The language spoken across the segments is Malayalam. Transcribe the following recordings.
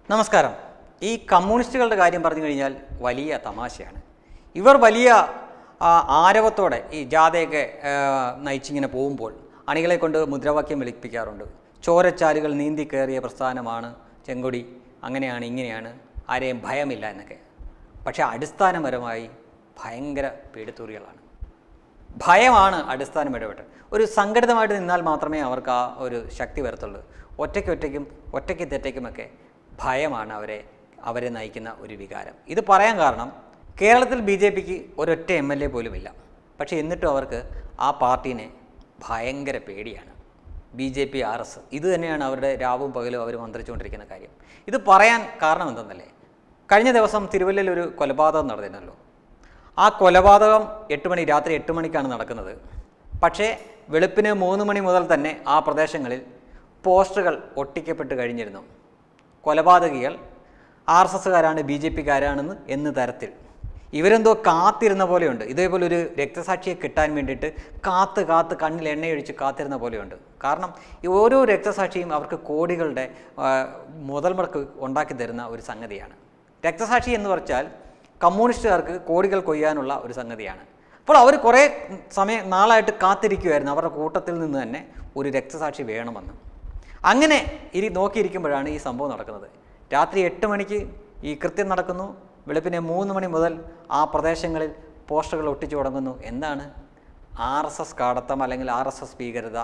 നമസ്കാരം. ഈ കമ്മ്യൂണിസ്റ്റുകളുടെ കാര്യം പറഞ്ഞു കഴിഞ്ഞാൽ വലിയ തമാശയാണ്. ഇവർ വലിയ ആരവത്തോടെ ഈ ജാഥയൊക്കെ നയിച്ചിങ്ങനെ പോകുമ്പോൾ അണികളെ കൊണ്ട് മുദ്രാവാക്യം വിളിപ്പിക്കാറുണ്ട്. ചോരച്ചാലുകൾ നീന്തി കയറിയ പ്രസ്ഥാനമാണ് ചെങ്കൊടി, അങ്ങനെയാണ് ഇങ്ങനെയാണ്, ആരെയും ഭയമില്ല എന്നൊക്കെ. പക്ഷേ അടിസ്ഥാനപരമായി ഭയങ്കര പേടിത്തൂറികളാണ്. ഭയമാണ് അടിസ്ഥാനം ഇടപെട്ട്. ഒരു സംഘടിതമായിട്ട് നിന്നാൽ മാത്രമേ അവർക്ക് ആ ഒരു ശക്തി വരത്തുള്ളൂ. ഒറ്റയ്ക്ക് തെറ്റയ്ക്കുമൊക്കെ ഭയമാണ് അവരെ നയിക്കുന്ന ഒരു വികാരം. ഇത് പറയാൻ കാരണം കേരളത്തിൽ BJPക്ക് ഒരൊറ്റ MLA പോലുമില്ല. പക്ഷേ എന്നിട്ടും അവർക്ക് ആ പാർട്ടീനെ ഭയങ്കര പേടിയാണ്. BJP RS ഇത് തന്നെയാണ് അവരുടെ രാവും പകലും അവർ മന്ത്രിച്ചുകൊണ്ടിരിക്കുന്ന കാര്യം. ഇത് പറയാൻ കാരണം എന്തെന്നല്ലേ, കഴിഞ്ഞ ദിവസം തിരുവല്ലയിൽ ഒരു കൊലപാതകം നടന്നിരുന്നല്ലോ. ആ കൊലപാതകം രാത്രി 8 മണിക്കാണ് നടക്കുന്നത്. പക്ഷേ വെളുപ്പിന് 3 മണി മുതൽ തന്നെ ആ പ്രദേശങ്ങളിൽ പോസ്റ്ററുകൾ ഒട്ടിക്കപ്പെട്ട് കഴിഞ്ഞിരുന്നു. കൊലപാതകികൾ RSSകാരാണ്, BJPക്കാരാണെന്ന് എന്ന തരത്തിൽ. ഇവരെന്തോ കാത്തിരുന്ന പോലെയുണ്ട്. ഇതേപോലൊരു രക്തസാക്ഷിയെ കിട്ടാൻ വേണ്ടിയിട്ട് കാത്ത് കണ്ണിൽ എണ്ണയൊഴിച്ച് കാത്തിരുന്ന പോലെയുണ്ട്. കാരണം ഈ ഓരോ രക്തസാക്ഷിയും അവർക്ക് കോടികളുടെ മുതൽ മുടക്ക് ഉണ്ടാക്കി തരുന്ന ഒരു സംഗതിയാണ്. രക്തസാക്ഷി എന്ന് പറഞ്ഞാൽ കമ്മ്യൂണിസ്റ്റുകാർക്ക് കോടികൾ കൊയ്യാനുള്ള ഒരു സംഗതിയാണ്. അപ്പോൾ അവർ കുറേ നാളായിട്ട് കാത്തിരിക്കുമായിരുന്നു അവരുടെ കൂട്ടത്തിൽ നിന്ന് തന്നെ ഒരു രക്തസാക്ഷി വേണമെന്ന്. അങ്ങനെ നോക്കിയിരിക്കുമ്പോഴാണ് ഈ സംഭവം നടക്കുന്നത്. രാത്രി 8 മണിക്ക് ഈ കൃത്യം നടക്കുന്നു. വെളുപ്പിനെ 3 മണി മുതൽ ആ പ്രദേശങ്ങളിൽ പോസ്റ്ററുകൾ ഒട്ടിച്ചു തുടങ്ങുന്നു. എന്താണ്? RSS കാടത്തം അല്ലെങ്കിൽ RSS ഭീകരത,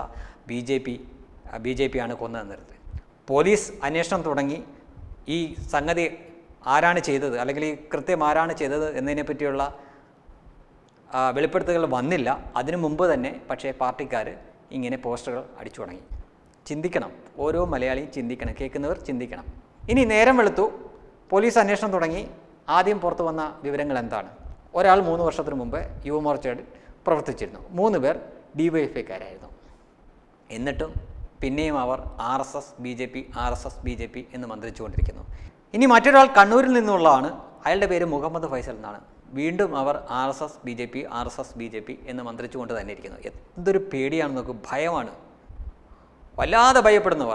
BJP ആണ് കൊന്നതെന്നിരുന്നത്. പോലീസ് അന്വേഷണം തുടങ്ങി. ഈ സംഗതി ആരാണ് ചെയ്തത് അല്ലെങ്കിൽ ഈ കൃത്യം ആരാണ് ചെയ്തത് എന്നതിനെ പറ്റിയുള്ള വെളിപ്പെടുത്തലുകൾ വന്നില്ല. അതിനു മുമ്പ് തന്നെ പക്ഷേ പാർട്ടിക്കാർ ഇങ്ങനെ പോസ്റ്ററുകൾ അടിച്ചു തുടങ്ങി. ചിന്തിക്കണം, ഓരോ മലയാളിയും ചിന്തിക്കണം, കേൾക്കുന്നവർ ചിന്തിക്കണം. ഇനി നേരം വെളുത്തു, പോലീസ് അന്വേഷണം തുടങ്ങി. ആദ്യം പുറത്തു വന്ന വിവരങ്ങൾ എന്താണ്? ഒരാൾ 3 വർഷത്തിന് മുമ്പ് യുവമോർച്ചയിൽ പ്രവർത്തിച്ചിരുന്നു. 3 പേർ DYFIക്കാരായിരുന്നു. എന്നിട്ടും പിന്നെയും അവർ RSS BJP എന്ന് മന്ത്രിച്ചുകൊണ്ടിരിക്കുന്നു. ഇനി മറ്റൊരാൾ കണ്ണൂരിൽ നിന്നുള്ളതാണ്. അയാളുടെ പേര് മുഹമ്മദ് ഫൈസൽ എന്നാണ്. വീണ്ടും അവർ RSS BJP എന്ന് മന്ത്രിച്ചുകൊണ്ട് തന്നെ ഇരിക്കുന്നു. എന്തൊരു പേടിയാണ് നോക്ക്, ഭയമാണ്. വല്ലാതെ ഭയപ്പെടുന്നവർ.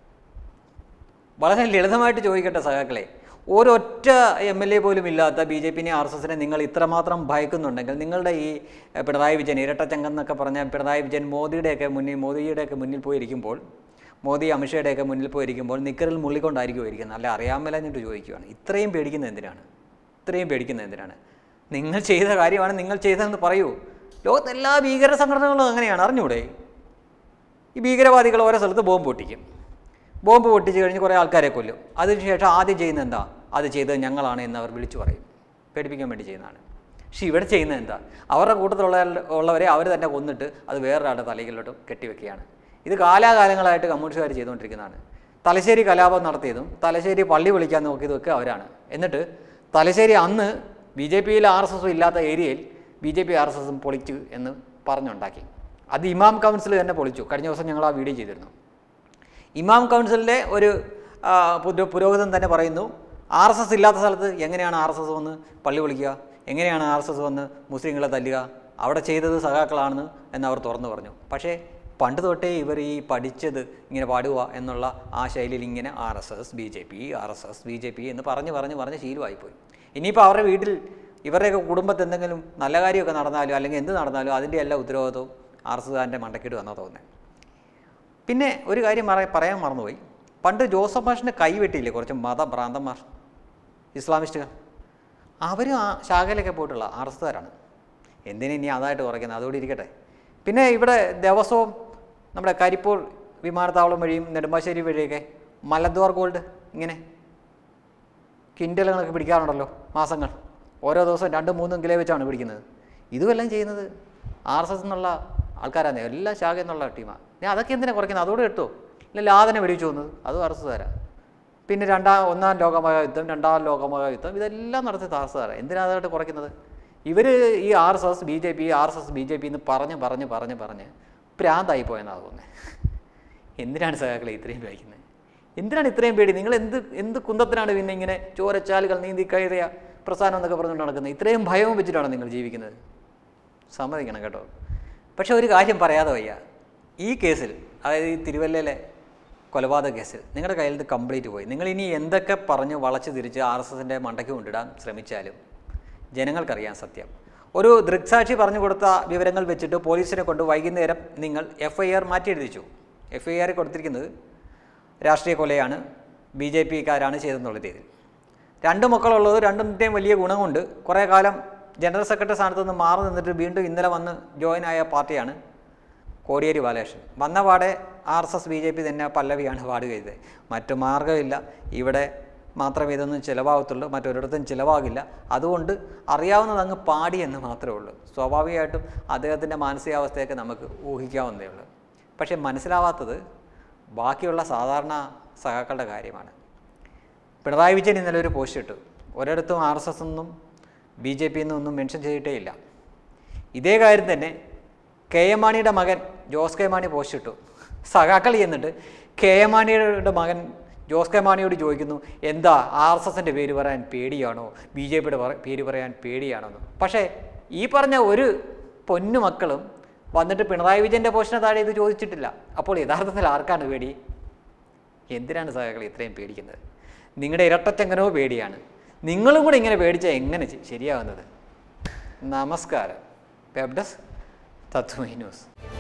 വളരെ ലളിതമായിട്ട് ചോദിക്കട്ടെ സഖാക്കളെ, ഒരൊറ്റ MLA പോലും ഇല്ലാത്ത BJPനെ RSSനെ നിങ്ങൾ ഇത്രമാത്രം ഭയക്കുന്നുണ്ടെങ്കിൽ നിങ്ങളുടെ ഈ പിണറായി വിജയൻ ഇരട്ടച്ചങ്കെന്നൊക്കെ പറഞ്ഞ പിണറായി വിജയൻ മോദിയുടെയൊക്കെ മുന്നിൽ പോയിരിക്കുമ്പോൾ, മോദി അമിത്ഷയുടെയൊക്കെ മുന്നിൽ പോയിരിക്കുമ്പോൾ നിക്കറിൽ മുള്ളിക്കൊണ്ടായിരിക്കും ഇരിക്കുന്നത്. അല്ല അറിയാമല്ലെന്നിട്ട് ചോദിക്കുകയാണ്, ഇത്രയും പേടിക്കുന്നത് എന്തിനാണ്? നിങ്ങൾ ചെയ്ത കാര്യമാണ് നിങ്ങൾ ചെയ്തതെന്ന് പറയൂ. ലോകത്തെ എല്ലാ ഭീകര സംഘടനകളും അങ്ങനെയാണ്, അറിഞ്ഞൂടെ? ഈ ഭീകരവാദികൾ ഓരോ സ്ഥലത്ത് ബോംബ് പൊട്ടിച്ച് കഴിഞ്ഞ് കുറേ ആൾക്കാരെ കൊല്ലും. അതിനുശേഷം ആദ്യം ചെയ്യുന്നത് എന്താ? അത് ചെയ്തത് ഞങ്ങളാണ് എന്ന് അവർ വിളിച്ചു പറയും. പേടിപ്പിക്കാൻ വേണ്ടി ചെയ്യുന്നതാണ്. പക്ഷേ ഇവിടെ ചെയ്യുന്നത് എന്താ? അവരുടെ കൂട്ടത്തിലുള്ളവരെ അവർ തന്നെ കൊന്നിട്ട് അത് വേറൊരാളുടെ തലയിലോട്ട് കെട്ടിവെക്കുകയാണ്. ഇത് കാലാകാലങ്ങളായിട്ട് കമ്മ്യൂണിസ്റ്റുകാർ ചെയ്തുകൊണ്ടിരിക്കുന്നതാണ്. തലശ്ശേരി കലാപം നടത്തിയതും തലശ്ശേരി പള്ളി വിളിക്കാൻ നോക്കിയതൊക്കെ അവരാണ്. എന്നിട്ട് തലശ്ശേരി അന്ന് BJPയിൽ RSS ഇല്ലാത്ത ഏരിയയിൽ BJP RSS പൊളിച്ചു എന്ന് പറഞ്ഞുണ്ടാക്കി. അത് ഇമാം കൗൺസിൽ തന്നെ പൊളിച്ചു. കഴിഞ്ഞ ദിവസം ഞങ്ങൾ ആ വീഡിയോ ചെയ്തിരുന്നു. ഇമാം കൗൺസിലിൻ്റെ ഒരു പുരോഹിതൻ തന്നെ പറയുന്നു, RSS ഇല്ലാത്ത സ്ഥലത്ത് എങ്ങനെയാണ് RSS വന്ന് പള്ളി വിളിക്കുക, എങ്ങനെയാണ് RSS വന്ന് മുസ്ലിങ്ങളെ തല്ലുക, അവിടെ ചെയ്തത് സഖാക്കളാണെന്ന് എന്നവർ തുറന്നു പറഞ്ഞു. പക്ഷേ പണ്ട് തൊട്ടേ ഇവർ ഈ പഠിച്ചത് ഇങ്ങനെ പാടുക എന്നുള്ള ആ ശൈലിയിൽ ഇങ്ങനെ RSS BJP എന്ന് പറഞ്ഞ് ശീലമായിപ്പോയി. ഇനിയിപ്പോൾ അവരുടെ വീട്ടിൽ ഇവരുടെയൊക്കെ കുടുംബത്തിൽ എന്തെങ്കിലും നല്ല കാര്യമൊക്കെ നടന്നാലും അല്ലെങ്കിൽ എന്ത് നടന്നാലും അതിൻ്റെ എല്ലാ ഉത്തരവാദിത്വവും RSSകാരൻ്റെ മണ്ടക്കിട്ട് വന്നാൽ തോന്നുന്നത്. പിന്നെ ഒരു കാര്യം പറയാൻ മറന്നുപോയി. പണ്ട് ജോസഫ് മാഷിൻ്റെ കൈ വെട്ടിയില്ലേ കുറച്ച് മതഭ്രാന്തന്മാർ, ഇസ്ലാമിസ്റ്റുകൾ? അവരും ആ ശാഖയിലൊക്കെ പോയിട്ടുള്ള RSSകാരാണ്. എന്തിനാ ഇനി അതായിട്ട് കുറയ്ക്കുന്നത്? അതോടെ ഇരിക്കട്ടെ. പിന്നെ ഇവിടെ ദിവസവും നമ്മുടെ കരിപ്പൂർ വിമാനത്താവളം വഴിയും നെടുമ്പാശ്ശേരി വഴിയൊക്കെ മലദ്വാർ ഗോൾഡ് ഇങ്ങനെ കിൻഡലുകളൊക്കെ പിടിക്കാറുണ്ടല്ലോ മാസങ്ങൾ. ഓരോ ദിവസവും 2-3 കിലോ വെച്ചാണ് പിടിക്കുന്നത്. ഇതുമെല്ലാം ചെയ്യുന്നത് RSS എന്നുള്ള ആൾക്കാരാണ്, എല്ലാ ശാഖയിൽ നിന്നുള്ള ടീമാണ്. ഞാൻ അതൊക്കെ എന്തിനാണ് കുറയ്ക്കുന്നത്? അതോടെ എടുത്തോ. ഇല്ല ലാദനെ വെടിവെച്ച് പോകുന്നത് അതും RSSകാരാണ്. പിന്നെ 1-ാം ലോകമഹായുദ്ധം 2-ാം ലോകമഹായുദ്ധം ഇതെല്ലാം നടത്തി RSSകാരാണ്. എന്തിനാണ് അതായിട്ട് കുറയ്ക്കുന്നത്? ഇവർ ഈ RSS BJP എന്ന് പറഞ്ഞ് പ്രാന്തായി പോയെന്നാണ് തോന്നുന്നത്. എന്തിനാണ് സഖാക്കളെ ഇത്രയും പേടിക്കുന്നത്? എന്തിനാണ് ഇത്രയും പേടി? നിങ്ങൾ എന്ത് കുന്തത്തിനാണ് പിന്നെ ഇങ്ങനെ ചോരച്ചാലുകൾ നീന്തി കയറിയ പ്രസ്ഥാനം എന്നൊക്കെ പറഞ്ഞുകൊണ്ട് നടക്കുന്നത്? ഇത്രയും ഭയവും വെച്ചിട്ടാണ് നിങ്ങൾ ജീവിക്കുന്നത്? സമ്മതിക്കണം കേട്ടോ. പക്ഷെ ഒരു കാര്യം പറയാതെ വയ്യ. ഈ കേസിൽ, അതായത് ഈ തിരുവല്ലയിലെ കൊലപാതക കേസിൽ നിങ്ങളുടെ കയ്യിൽ നിന്ന് കംപ്ലീറ്റ് പോയി. നിങ്ങൾ ഇനി എന്തൊക്കെ പറഞ്ഞ് വളച്ച് തിരിച്ച് RSSൻ്റെ മണ്ടയ്ക്ക് കൊണ്ടിടാൻ ശ്രമിച്ചാലും ജനങ്ങൾക്കറിയാൻ സത്യം. ഒരു ദൃക്സാക്ഷി പറഞ്ഞു കൊടുത്ത വിവരങ്ങൾ വെച്ചിട്ട് പോലീസിനെ കൊണ്ട് വൈകുന്നേരം നിങ്ങൾ FIR മാറ്റി എഴുതിച്ചു. FIR കൊടുത്തിരിക്കുന്നത് രാഷ്ട്രീയ കൊലയാണ്, BJPക്കാരാണ് ചെയ്തെന്നുള്ള രീതിയിൽ. 2 മക്കളുള്ളത് രണ്ടിൻ്റെയും വലിയ ഗുണമുണ്ട്. കുറേ കാലം ജനറൽ സെക്രട്ടറി സ്ഥാനത്ത് നിന്ന് മാറി നിന്നിട്ട് വീണ്ടും ഇന്നലെ വന്ന് ജോയിൻ ആയ പാർട്ടിയാണ് കോടിയേരി ബാലകൃഷ്ണൻ. വന്നപാടെ RSS BJP തന്നെ പല്ലവിയാണ് പാടുക ചെയ്തത്. മറ്റു മാർഗ്ഗമില്ല, ഇവിടെ മാത്രമേ ഇതൊന്നും ചിലവാകത്തുള്ളൂ, മറ്റൊരിടത്തും ചിലവാകില്ല, അതുകൊണ്ട് അറിയാവുന്നത് അങ്ങ് പാടി എന്ന് മാത്രമേ ഉള്ളൂ. സ്വാഭാവികമായിട്ടും അദ്ദേഹത്തിൻ്റെ മാനസികാവസ്ഥയൊക്കെ നമുക്ക് ഊഹിക്കാവുന്നതേ ഉള്ളൂ. പക്ഷേ മനസ്സിലാവാത്തത് ബാക്കിയുള്ള സാധാരണ സഖാക്കളുടെ കാര്യമാണ്. പിണറായി വിജയൻ ഇന്നലെ ഒരു പോസ്റ്റ് ഇട്ടു. ഒരിടത്തും RSS ഒന്നും BJP ഒന്നും മെൻഷൻ ചെയ്തിട്ടേ ഇല്ല. ഇതേ കാര്യം തന്നെ KM മാണിയുടെ മകൻ ജോസ് കെ മാണി പോസ്റ്റ് ഇട്ടു. സഖാക്കൾ എന്നിട്ട് KM മാണിയുടെ മകൻ ജോസ് കെ മാണിയോട് ചോദിക്കുന്നു, എന്താ RSSൻ്റെ പേര് പറയാൻ പേടിയാണോ, BJPയുടെ പേര് പറയാൻ പേടിയാണോ എന്ന്. പക്ഷേ ഈ പറഞ്ഞ ഒരു പൊന്നു മക്കളും വന്നിട്ട് പിണറായി വിജയൻ്റെ പോസ്റ്റിന് താഴെ ഇത് ചോദിച്ചിട്ടില്ല. അപ്പോൾ യഥാർത്ഥത്തിൽ ആർക്കാണ് പേടി? എന്തിനാണ് സഖാക്കൾ ഇത്രയും പേടിക്കുന്നത്? നിങ്ങളുടെ ഇരട്ടച്ചങ്ങനോ പേടിയാണ്. നിങ്ങളും കൂടെ ഇങ്ങനെ പേടിച്ചാൽ എങ്ങനെ ശരിയാകുന്നത്? നമസ്കാരം. Web desk Tatwamayi news.